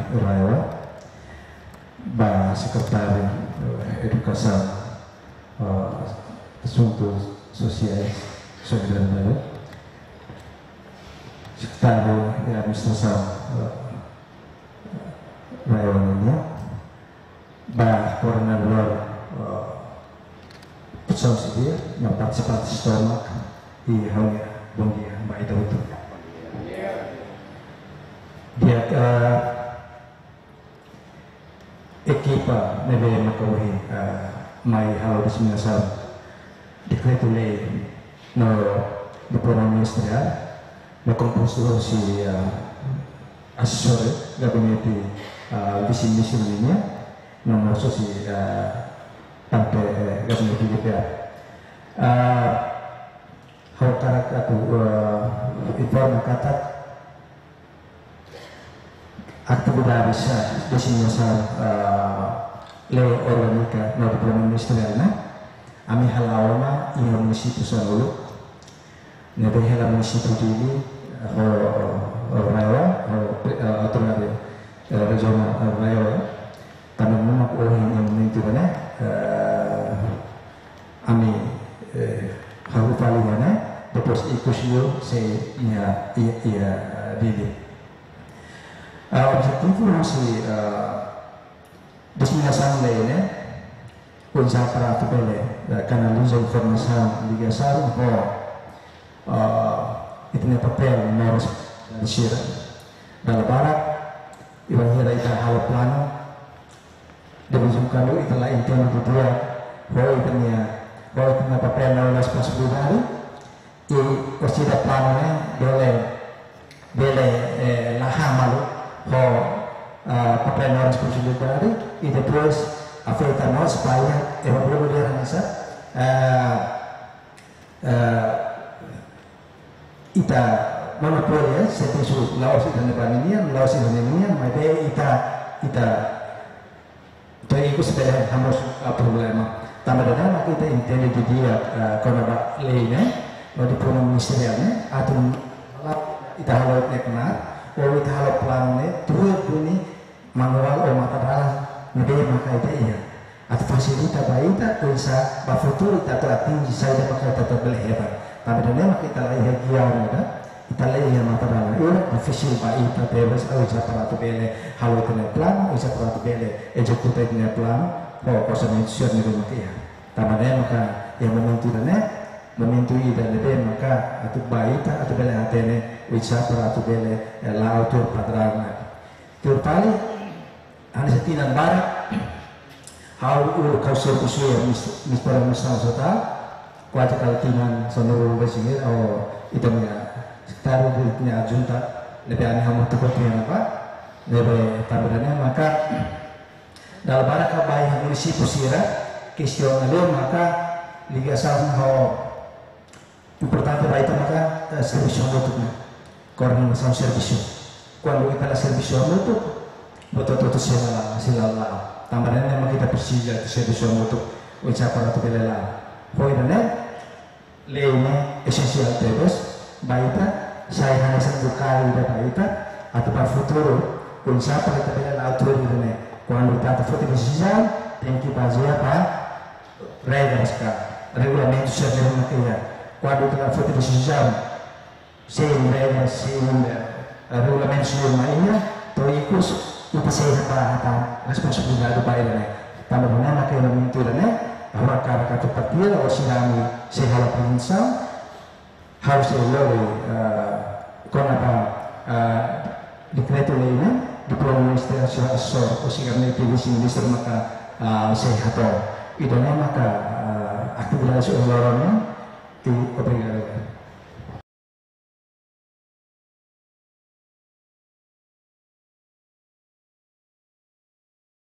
Raya, ba Sekretari Edukasi Assuntos Sociais Solidariedade, Secretário de Administração Raya Wanania, ba Coordenador Proteção Civil, yang participatif histórica e reunião. Bom dia, Mbak Ida Utu. Dia equipa neve makohi mai halo disminação decreto-lei no plano ministerial na composto si assessore gabinete visi-misi lainnya nomor si sampai gabinete DPR hal karakter atau informa kata aktivitas designação lei orgânica no plano ministerial ami halawana i município Sanulu nebe hala município dili Raya autoridade regional Raya tanam ohin yang itu mana ami halu paling mana depois ikusio se ia dili. Objetivo masih disminação lainnya unsur para pembeli kanaliza informação ligação itu nih papel harus disir dalam barat iwan hira itu hal plano dibunjukkan itu lah intinya kedua bahwa itu nih papel harus possibilidade e consider plano boleh lahan malu papel harus possibilidade e depois afeta nós supaya belum dia rasa ita monopoli setesu laos dan nebaninian made ita dari itu sebenarnya harus problema tambah dengan kita intend dia kalau lainnya di plano ministerialnya atau ita halal teknar atau ita halal plannya terus bunyi manual atau material nebe maka itu iya atau fasilita baita bisa bafuturi atau tinggi saya maka tetap boleh ya tapi dengan maka kita lagi hagian ada kita lagi yang material itu official baita bebas atau bisa peratu bele halu kena plan bisa peratu bele executive kena plan koordinasi nebe maka ya tapi dengan maka yang memintui dan nebe maka atau baita atau bele atene bisa peratu bele lautur padrana terpali ada setinan barat hal kau servisu yang misalnya total kuat kaltinan sonoro besingir itu punya sekitar punya junta lebih aneh hamu tukut yang apa lebih tambahannya maka dalam barat kabai mengisi pusira kisionalnya maka liga sama importante baita maka servisu mutuknya koordinasi servisu kalau kita servisu mutuk betul-betul sila tambahannya memang kita persija itu servisu untuk ucapan atau belela poinnya leune esensial terus baita saya hanya satu kali udah baita atau pada futuro ucapan kita belela autor ini kalau kita foto persija thank you bazia pak regras ka regulamento serve makia kalau kita foto persija sem regras sem regulamento serve mainnya to ikut itu saya apa responsabilidade baiknya tambah mana kayak itu dan bahwa kata patir atau sinami saya halap prinsip harus dilalui kenapa dekreto lainnya di plano ministerial asor usianya itu visi minister maka sehat itu maka aktivitas olahraga di obrigado